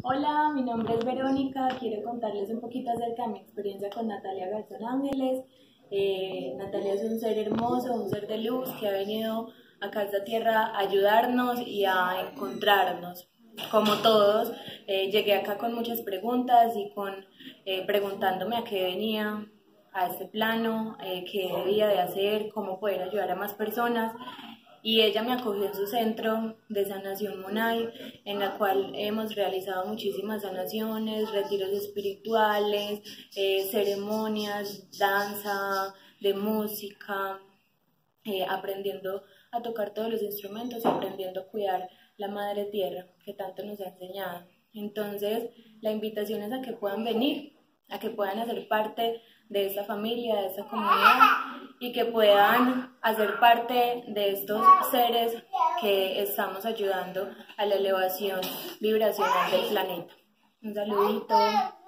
Hola, mi nombre es Verónica. Quiero contarles un poquito acerca de mi experiencia con Natalia Garzón Ángeles. Natalia es un ser hermoso, un ser de luz que ha venido acá a esta tierra a ayudarnos y a encontrarnos. Como todos, llegué acá con muchas preguntas y preguntándome a qué venía a este plano, qué debía de hacer, cómo poder ayudar a más personas. Y ella me acogió en su centro de sanación Monay, en la cual hemos realizado muchísimas sanaciones, retiros espirituales, ceremonias, danza, de música, aprendiendo a tocar todos los instrumentos y aprendiendo a cuidar la madre tierra que tanto nos ha enseñado. Entonces, la invitación es a que puedan venir, a que puedan hacer parte de esta familia, de esta comunidad y que puedan hacer parte de estos seres que estamos ayudando a la elevación vibracional del planeta. Un saludito.